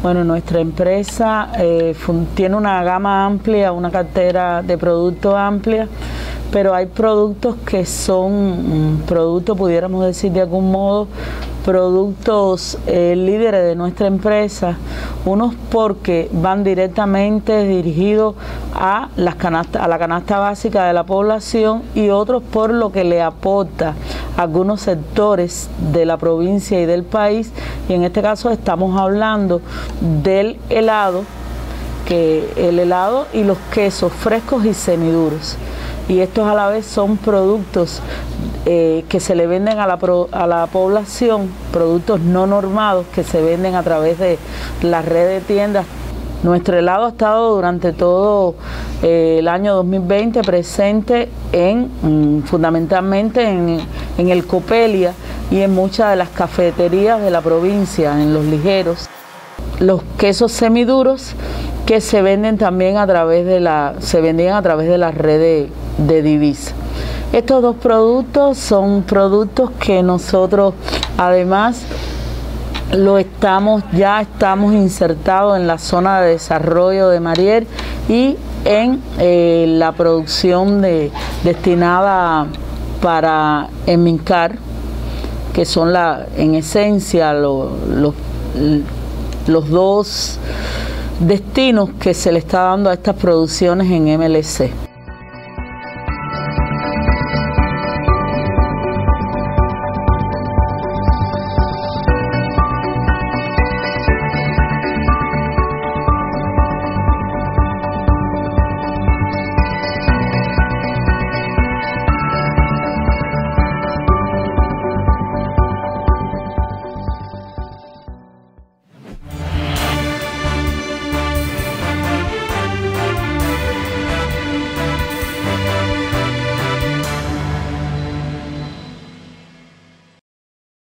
Bueno, nuestra empresa tiene una gama amplia, una cartera de productos amplia, pero hay productos que son productos, pudiéramos decir de algún modo, productos líderes de nuestra empresa, unos porque van directamente dirigidos a la canasta básica de la población y otros por lo que le aporta a algunos sectores de la provincia y del país, y en este caso estamos hablando del helado, el helado y los quesos frescos y semiduros. Y estos a la vez son productos que se le venden a la población, productos no normados que se venden a través de la red de tiendas. Nuestro helado ha estado durante todo el año 2020 presente fundamentalmente en el Copelia y en muchas de las cafeterías de la provincia, en los ligeros. Los quesos semiduros que se venden también se vendían a través de la red de Divisa. Estos dos productos son productos que nosotros además ya estamos insertados en la zona de desarrollo de Mariel y en la producción destinada para enmincar, que son en esencia los dos destinos que se le está dando a estas producciones en MLC.